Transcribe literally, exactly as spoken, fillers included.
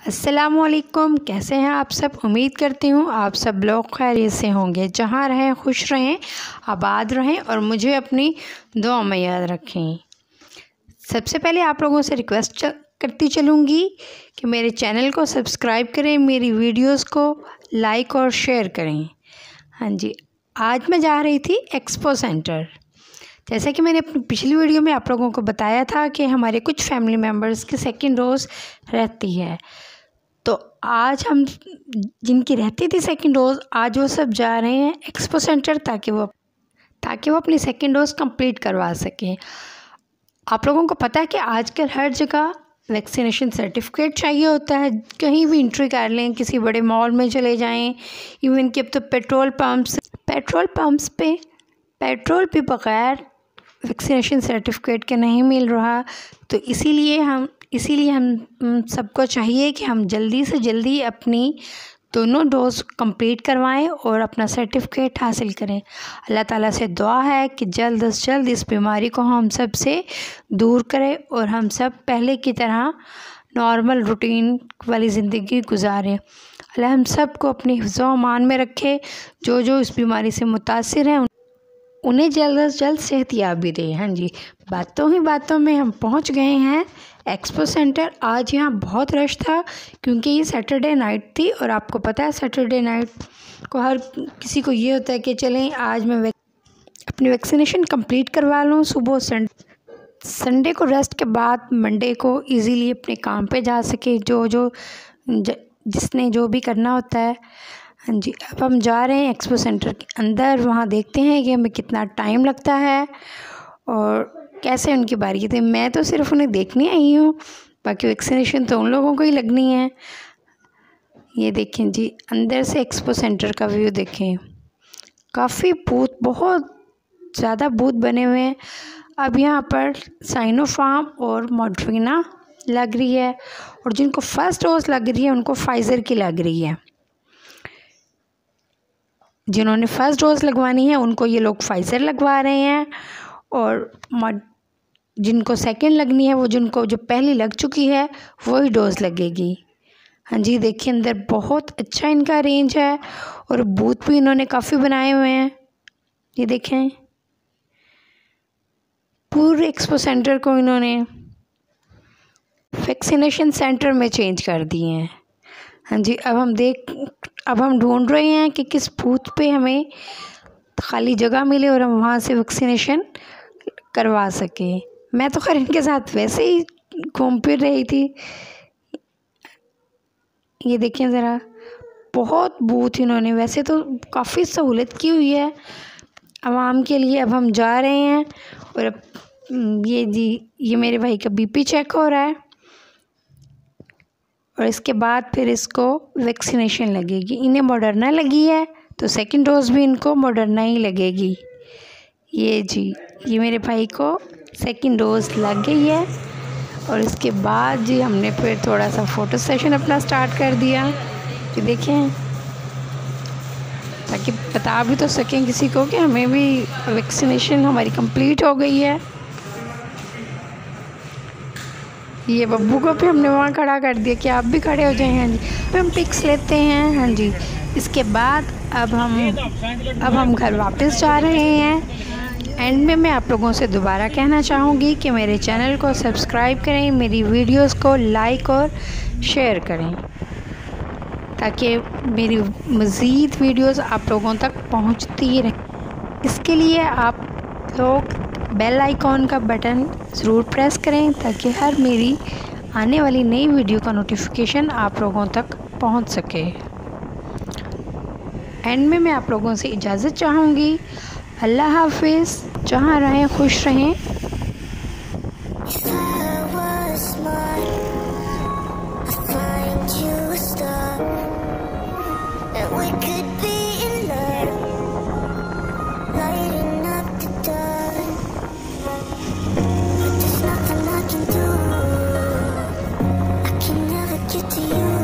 अस्सलामुअलैकुम, कैसे हैं आप सब। उम्मीद करती हूँ आप सब लोग खैरियत से होंगे। जहाँ रहें खुश रहें, आबाद रहें और मुझे अपनी दुआ में याद रखें। सबसे पहले आप लोगों से रिक्वेस्ट करती चलूँगी कि मेरे चैनल को सब्सक्राइब करें, मेरी वीडियोस को लाइक और शेयर करें। हाँ जी, आज मैं जा रही थी एक्सपो सेंटर। जैसे कि मैंने अपनी पिछली वीडियो में आप लोगों को बताया था कि हमारे कुछ फैमिली मेम्बर्स की सेकंड डोज रहती है, तो आज हम जिनकी रहती थी सेकंड डोज, आज वो सब जा रहे हैं एक्सपो सेंटर ताकि वो ताकि वो अपनी सेकंड डोज कंप्लीट करवा सकें। आप लोगों को पता है कि आजकल हर जगह वैक्सीनेशन सर्टिफिकेट चाहिए होता है। कहीं भी एंट्री कर लें, किसी बड़े मॉल में चले जाएं, इवन कि अब तो पेट्रोल पंप्स पेट्रोल पंप्स पे पेट्रोल भी बग़ैर वैक्सीनेशन सर्टिफिकेट के नहीं मिल रहा। तो इसीलिए हम इसीलिए हम सबको चाहिए कि हम जल्दी से जल्दी अपनी दोनों डोज कंप्लीट करवाएं और अपना सर्टिफिकेट हासिल करें। अल्लाह ताला से दुआ है कि जल्द से जल्द इस बीमारी को हम सब से दूर करें और हम सब पहले की तरह नॉर्मल रूटीन वाली ज़िंदगी गुजारें। अल्लाह हम सब को अपनी हिफ्ज़-ओ अमान में रखे। जो जो इस बीमारी से मुतासिर हैं उन्हें जल्द से जल्द सेहतयाबी दे। हाँ जी, बातों ही बातों में हम पहुंच गए हैं एक्सपो सेंटर। आज यहाँ बहुत रश था क्योंकि ये सैटरडे नाइट थी और आपको पता है सैटरडे नाइट को हर किसी को ये होता है कि चलें आज मैं अपनी वैक्सीनेशन कंप्लीट करवा लूँ। सुबह संडे को रेस्ट के बाद मंडे को इजीली अपने काम पे जा सके, जो जो ज, जिसने जो भी करना होता है। हाँ जी, अब हम जा रहे हैं एक्सपो सेंटर के अंदर। वहाँ देखते हैं कि हमें कितना टाइम लगता है और कैसे उनकी बारी थी। मैं तो सिर्फ उन्हें देखने आई हूँ, बाकी वैक्सीनेशन तो उन लोगों को ही लगनी है। ये देखें जी, अंदर से एक्सपो सेंटर का व्यू देखें। काफ़ी बूथ, बहुत ज़्यादा बूथ बने हुए हैं। अब यहाँ पर साइनोफार्म और मॉडर्ना लग रही है और जिनको फर्स्ट डोज लग रही है उनको फाइज़र की लग रही है। जिन्होंने फ़र्स्ट डोज़ लगवानी है उनको ये लोग फाइज़र लगवा रहे हैं और जिनको सेकंड लगनी है वो जिनको जो पहली लग चुकी है वही डोज़ लगेगी। हाँ जी, देखिए अंदर बहुत अच्छा इनका रेंज है और बूथ भी इन्होंने काफ़ी बनाए हुए हैं। ये देखें, पूरे एक्सपो सेंटर को इन्होंने वैक्सीनेशन सेंटर में चेंज कर दिए हैं। हाँ जी, अब हम देख अब हम ढूंढ रहे हैं कि किस बूथ पे हमें खाली जगह मिले और हम वहाँ से वैक्सीनेशन करवा सकें। मैं तो खैर इनके साथ वैसे ही घूम फिर रही थी। ये देखें ज़रा, बहुत बूथ इन्होंने वैसे तो काफ़ी सहूलत की हुई है आवाम के लिए। अब हम जा रहे हैं और अब ये जी ये मेरे भाई का बीपी चेक हो रहा है और इसके बाद फिर इसको वैक्सीनेशन लगेगी। इन्हें मॉडर्ना लगी है तो सेकंड डोज भी इनको मॉडर्ना ही लगेगी। ये जी ये मेरे भाई को सेकंड डोज लग गई है और इसके बाद जी हमने फिर थोड़ा सा फ़ोटो सेशन अपना स्टार्ट कर दिया। ये देखें, ताकि बता भी तो सकें किसी को कि हमें भी वैक्सीनेशन हमारी कंप्लीट हो गई है। ये बब्बू को भी हमने वहाँ खड़ा कर दिया कि आप भी खड़े हो जाएं। हाँ जी, फिर हम पिक्स लेते हैं। हाँ जी, इसके बाद अब हम अब हम घर वापस जा रहे हैं। एंड में मैं आप लोगों से दोबारा कहना चाहूँगी कि मेरे चैनल को सब्सक्राइब करें, मेरी वीडियोस को लाइक और शेयर करें ताकि मेरी मज़ीद वीडियोस आप लोगों तक पहुँचती रहें। इसके लिए आप लोग बेल आइकॉन का बटन ज़रूर प्रेस करें ताकि हर मेरी आने वाली नई वीडियो का नोटिफिकेशन आप लोगों तक पहुंच सके। एंड में मैं आप लोगों से इजाज़त चाहूँगी। अल्लाह हाफिज़, जहाँ रहें खुश रहें। To you